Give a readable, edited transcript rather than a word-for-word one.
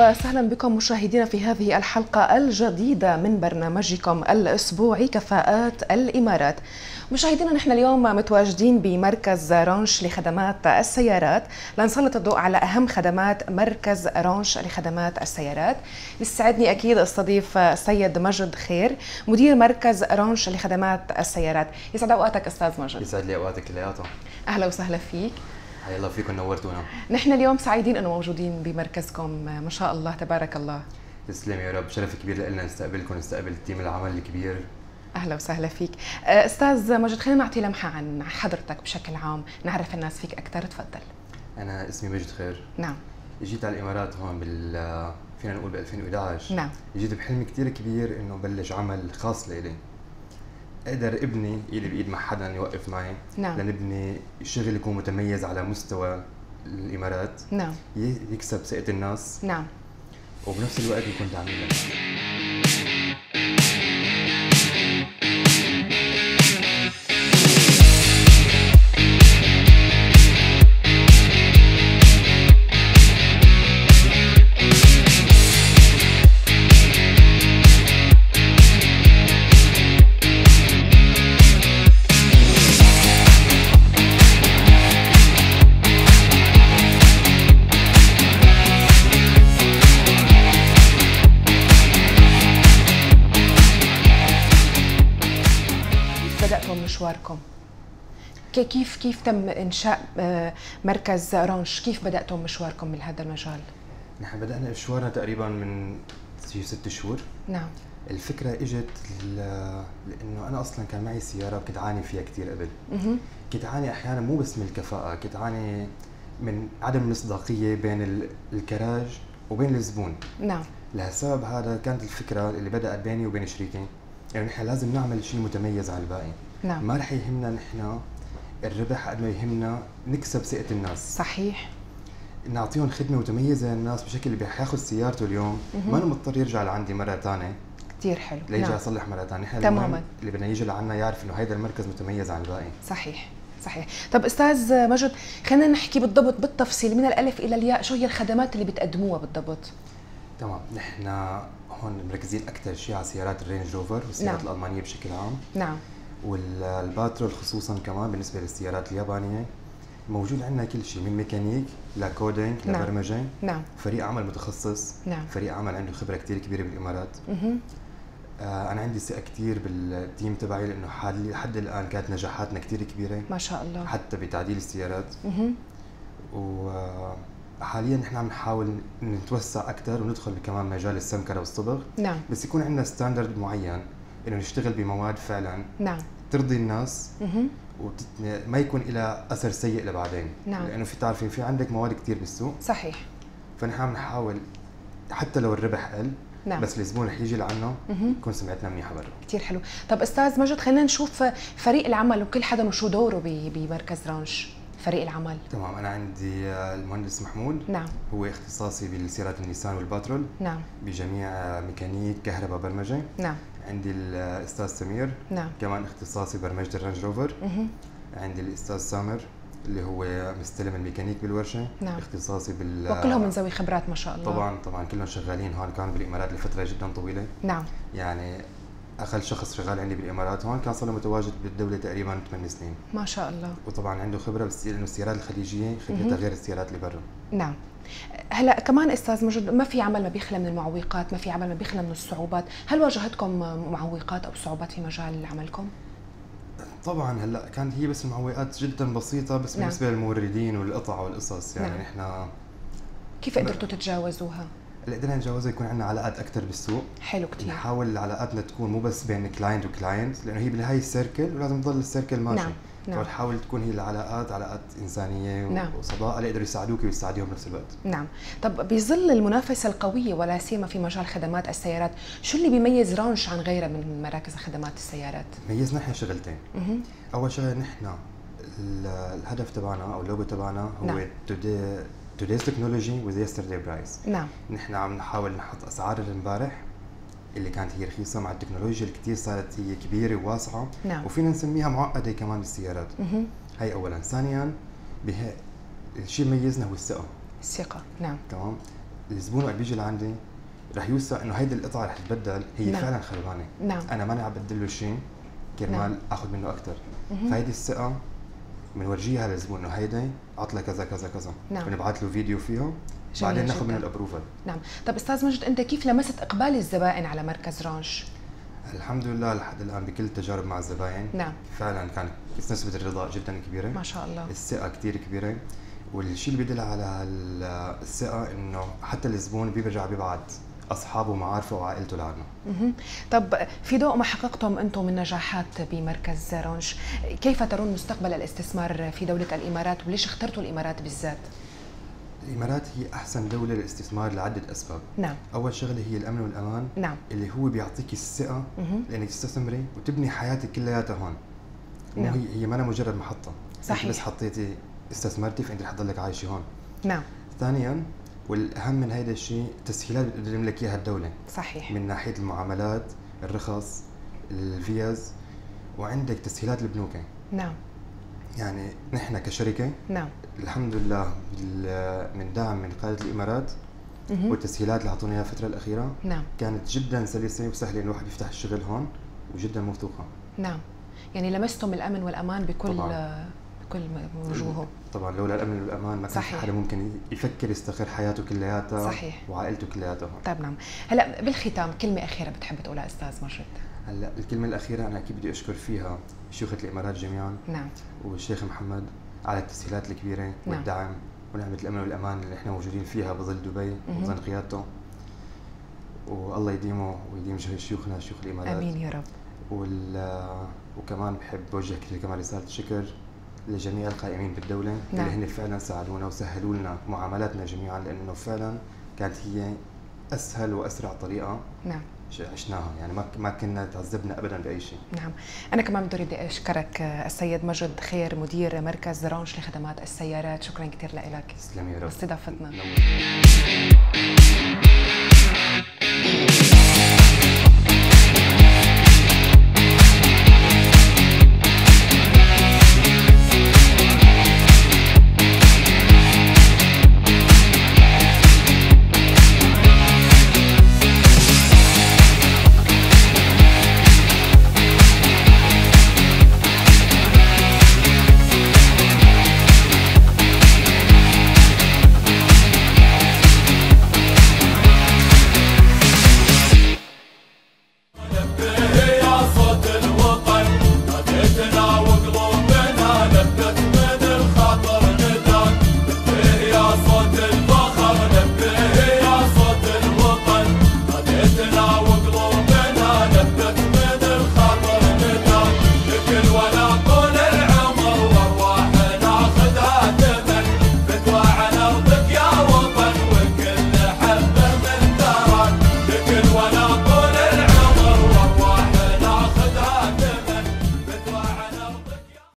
وسهلا بكم مشاهدينا في هذه الحلقة الجديدة من برنامجكم الأسبوعي كفاءات الإمارات. مشاهدينا، نحن اليوم متواجدين بمركز رانش لخدمات السيارات لنسلط الضوء على أهم خدمات مركز رانش لخدمات السيارات. يسعدني أكيد استضيف السيد مجد خير، مدير مركز رانش لخدمات السيارات. يسعد أوقاتك أستاذ مجد. يسعد لي أوقاتك كلياتها. أهلا وسهلا فيك. حيا الله فيكم، نورتونا. نحن اليوم سعيدين انه موجودين بمركزكم، ما شاء الله تبارك الله. تسلم يا رب، شرف كبير لنا نستقبلكم، نستقبل التيم العمل الكبير. اهلا وسهلا فيك. استاذ مجد، خلينا نعطي لمحه عن حضرتك بشكل عام، نعرف الناس فيك اكثر، تفضل. انا اسمي مجد خير. نعم. اجيت على الامارات هون فينا نقول ب 2011. نعم. اجيت بحلم كثير كبير انه بلش عمل خاص لإلي، اقدر ابني ايدي بايد مع حدا يوقف معي. نعم. لنبني شغل يكون متميز على مستوى الامارات. نعم. يكسب ثقة الناس. نعم. وبنفس الوقت يكون دعمينا. مشواركم كيف تم انشاء مركز رانش؟ كيف بداتم مشواركم بهذا المجال؟ نحن بدانا مشوارنا تقريبا من 6 شهور. نعم. الفكره اجت لانه انا اصلا كان معي سياره وكنت عاني فيها كثير قبل. كنت عاني احيانا مو بس من الكفاءه، كنت عاني من عدم المصداقيه بين الكراج وبين الزبون. نعم. لهالسبب هذا كانت الفكره اللي بدات بيني وبين شريكي، يعني نحن لازم نعمل شيء متميز عن الباقي. نعم. ما رح يهمنا نحن الربح قد ما يهمنا نكسب ثقة الناس. صحيح. نعطيهم خدمة متميزة للناس بشكل اللي حياخذ سيارته اليوم ما أنا مضطر يرجع لعندي مرة ثانية. كثير حلو. ليرجع يصلح مرة ثانية. نحن تماما. اللي بدنا يجي لعنا يعرف إنه هيدا المركز متميز عن الباقي. صحيح. صحيح. طب استاذ مجد، خلينا نحكي بالضبط بالتفصيل من الالف الى الياء، شو هي الخدمات اللي بتقدموها بالضبط؟ تمام. نحن هون مركزين أكثر شيء على سيارات الرينج روفر والسيارات الألمانية بشكل عام. نعم. والباترول خصوصا كمان بالنسبه للسيارات اليابانيه. موجود عندنا كل شيء من ميكانيك لكودينج لبرمجه. نعم. فريق عمل متخصص. نعم. فريق عمل عنده خبره كثير كبيره بالامارات. انا عندي ثقه كثير بالتيم تبعي لانه لحد الان كانت نجاحاتنا كثير كبيره ما شاء الله، حتى بتعديل السيارات. وحاليا نحن عم نحاول نتوسع اكثر وندخل كمان مجال السمكره والصبغ. نعم. بس يكون عندنا ستاندرد معين انه نشتغل بمواد فعلا نعم ترضي الناس وما يكون لها اثر سيء لبعدين. نعم. لانه تعرفين في عندك مواد كثير بالسوق. صحيح. فنحن عم نحاول حتى لو الربح قل. نعم. بس الزبون رح يجي لعنا يكون سمعتنا منيحه برا. كثير حلو. طب استاذ مجد، خلينا نشوف فريق العمل وكل حدا وشو دوره بمركز رانش. فريق العمل. تمام. انا عندي المهندس محمود. نعم. هو اختصاصي بالسيارات النيسان والباترول. نعم. بجميع ميكانيك كهرباء برمجه. نعم. عندي الاستاذ سمير. نعم. كمان اختصاصي برمجه الرانج روفر. عندي الاستاذ سامر اللي هو مستلم الميكانيك بالورشه. نعم. اختصاصي وكلهم من ذوي خبرات ما شاء الله. طبعا كلهم شغالين هون، كانوا بالامارات لفتره جدا طويله. نعم. يعني اقل شخص شغال عندي بالامارات هون كان صار له متواجد بالدوله تقريبا 8 سنين. ما شاء الله. وطبعا عنده خبره، بس لانه السيارات الخليجيه خبرتها غير السيارات اللي برا. نعم. هلا كمان استاذ مجد، ما في عمل ما بيخلى من المعوقات، ما في عمل ما بيخلى من الصعوبات، هل واجهتكم معوقات او صعوبات في مجال عملكم؟ طبعا هلا كانت هي بس المعوقات جدا بسيطه، بس نعم. بالنسبه للموردين والقطع والقصص يعني. نعم. نحن كيف قدرتوا تتجاوزوها؟ اللي قدرنا نتجاوزها يكون عندنا علاقات اكثر بالسوق. حلو كثير. نحاول علاقاتنا تكون مو بس بين كلاينت وكلاينت، لانه هي بالنهايه السيركل ولازم تضل السيركل ماشي. نعم. نعم. فنحاول تكون هي العلاقات علاقات انسانيه نعم. وصداقه اللي يقدروا يساعدوك ويساعديهم بنفس الوقت. نعم. طب بظل المنافسه القويه ولا سيما في مجال خدمات السيارات، شو اللي بيميز رانش عن غيرها من مراكز خدمات السيارات؟ ميزنا احنا شغلتين. اول شغله نحن الهدف تبعنا او اللوجو تبعنا هو نعم. today's technology with yesterday price. نعم. نحن عم نحاول نحط اسعار امبارح اللي كانت هي رخيصه مع التكنولوجيا اللي كثير صارت هي كبيره وواسعه. نعم. وفينا نسميها معقده كمان بالسيارات. هي اولا. ثانيا الشيء اللي ميزنا هو الثقه. الثقه. نعم. تمام. الزبون وقت بيجي لعندي رح يوثق انه هيدي القطعه رح تتبدل هي نعم. فعلا خربانه. نعم. انا ماني عم بدل له شيء كرمال نعم. اخذ منه اكثر. فهيدي الثقه بنورجيها للزبون انه هيدي عطله كذا كذا كذا. نعم. بنبعث له فيديو فيه جميل بعدين ناخذ جداً. منه الابروفل. نعم. طب استاذ مجد، انت كيف لمست اقبال الزبائن على مركز رانش؟ الحمد لله لحد الان بكل التجارب مع الزباين نعم. فعلا كانت نسبه الرضا جدا كبيره. ما شاء الله. الثقه كثير كبيره، والشيء اللي بيدل على الثقه انه حتى الزبون بيرجع بيبعت اصحابه ومعارفه وعائلته لعنا. طب في ضوء ما حققتم انتم من نجاحات بمركز رانش، كيف ترون مستقبل الاستثمار في دوله الامارات، وليش اخترتوا الامارات بالذات؟ الامارات هي احسن دوله للاستثمار لعده اسباب. نعم. اول شغله هي الامن والامان. نعم. اللي هو بيعطيك الثقه لانك تستثمري وتبني حياتك كلياتها هون. نعم. هي ما مجرد محطه. صحيح. انت بس حطيتي استثمرتي فانت رح تضلك عايشه هون. نعم. ثانيا والاهم من هيدا الشيء، تسهيلات بتقدم لك اياها الدوله. صحيح. من ناحيه المعاملات، الرخص، الفيز، وعندك تسهيلات البنوك. نعم. يعني نحن كشركه نعم. الحمد لله من دعم من قاده الامارات والتسهيلات اللي اعطونا اياها الفتره الاخيره. نعم. كانت جدا سلسه وسهله الواحد يفتح الشغل هون وجدا موثوقه. نعم. يعني لمستم الامن والامان بكل وجوهه. طبعا لولا الامن والامان ما كان في حدا ممكن يفكر يستقر حياته كلياتها. صحيح. وعائلته كلياتها. طيب نعم. هلا بالختام كلمه اخيره بتحب تقولها استاذ مجد؟ هلا الكلمه الاخيره انا اكيد بدي اشكر فيها شيوخة الامارات جميعا. نعم. والشيخ محمد على التسهيلات الكبيره. نعم. والدعم ونعمه الامن والامان اللي نحن موجودين فيها بظل دبي وبظل قيادته. والله يديمه ويديم شيوخنا شيوخ الامارات. امين يا رب. وكمان بحب اوجه كمان رساله شكر لجميع القائمين بالدوله. نعم. اللي هن فعلا ساعدونا وسهلوا لنا معاملاتنا جميعا، لانه فعلا كانت هي اسهل واسرع طريقه. نعم. عشناها، يعني ما كنا تعذبنا ابدا باي شيء. نعم. انا كمان بدي اشكرك السيد مجد خير، مدير مركز رانش لخدمات السيارات، شكرا كثير لك. تسلمي يا رب. استضافتنا.